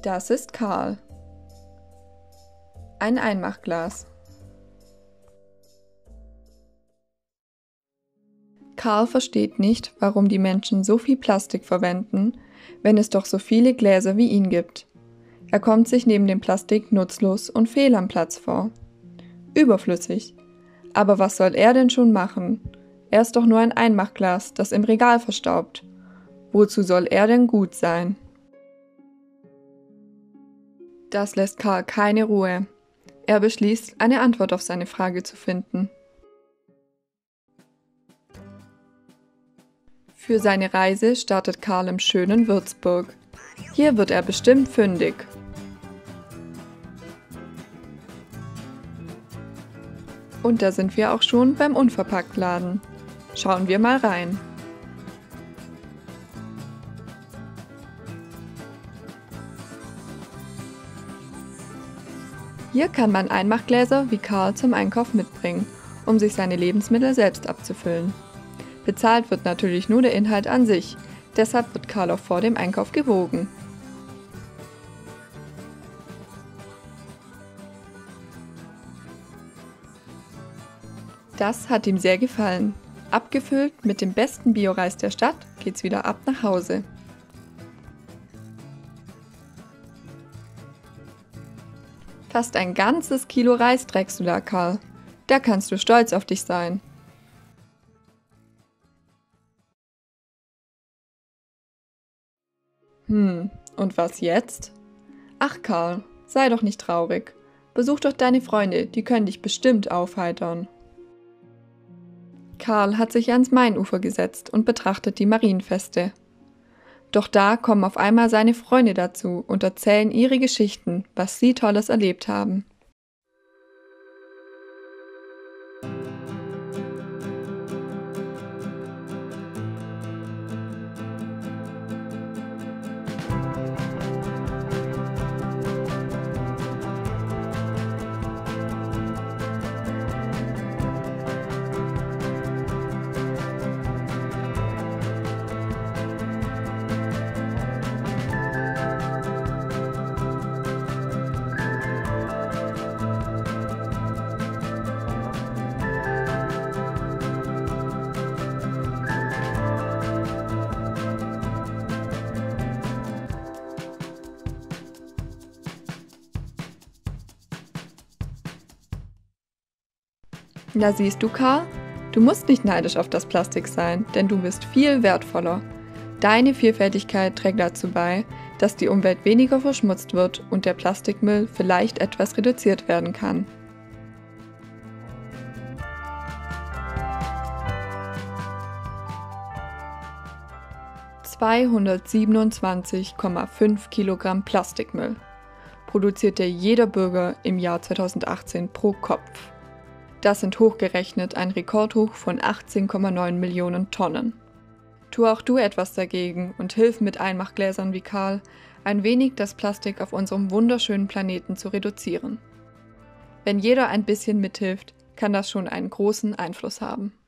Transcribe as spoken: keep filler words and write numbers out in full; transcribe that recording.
Das ist Karl. Ein Einmachglas. Karl versteht nicht, warum die Menschen so viel Plastik verwenden, wenn es doch so viele Gläser wie ihn gibt. Er kommt sich neben dem Plastik nutzlos und fehl am Platz vor. Überflüssig. Aber was soll er denn schon machen? Er ist doch nur ein Einmachglas, das im Regal verstaubt. Wozu soll er denn gut sein? Das lässt Karl keine Ruhe. Er beschließt, eine Antwort auf seine Frage zu finden. Für seine Reise startet Karl im schönen Würzburg. Hier wird er bestimmt fündig. Und da sind wir auch schon beim Unverpacktladen. Schauen wir mal rein. Hier kann man Einmachgläser wie Karl zum Einkauf mitbringen, um sich seine Lebensmittel selbst abzufüllen. Bezahlt wird natürlich nur der Inhalt an sich, deshalb wird Karl auch vor dem Einkauf gewogen. Das hat ihm sehr gefallen. Abgefüllt mit dem besten Bioreis der Stadt geht's wieder ab nach Hause. Fast ein ganzes Kilo Reis trägst du da, Karl. Da kannst du stolz auf dich sein. Hm, und was jetzt? Ach Karl, sei doch nicht traurig. Besuch doch deine Freunde, die können dich bestimmt aufheitern. Karl hat sich ans Mainufer gesetzt und betrachtet die Marienfeste. Doch da kommen auf einmal seine Freunde dazu und erzählen ihre Geschichten, was sie Tolles erlebt haben. Na siehst du, Karl? Du musst nicht neidisch auf das Plastik sein, denn du bist viel wertvoller. Deine Vielfältigkeit trägt dazu bei, dass die Umwelt weniger verschmutzt wird und der Plastikmüll vielleicht etwas reduziert werden kann. zweihundertsiebenundzwanzig Komma fünf Kilogramm Plastikmüll produzierte jeder Bürger im Jahr zweitausendachtzehn pro Kopf. Das sind hochgerechnet ein Rekordhoch von achtzehn Komma neun Millionen Tonnen. Tu auch du etwas dagegen und hilf mit Einmachgläsern wie Karl, ein wenig das Plastik auf unserem wunderschönen Planeten zu reduzieren. Wenn jeder ein bisschen mithilft, kann das schon einen großen Einfluss haben.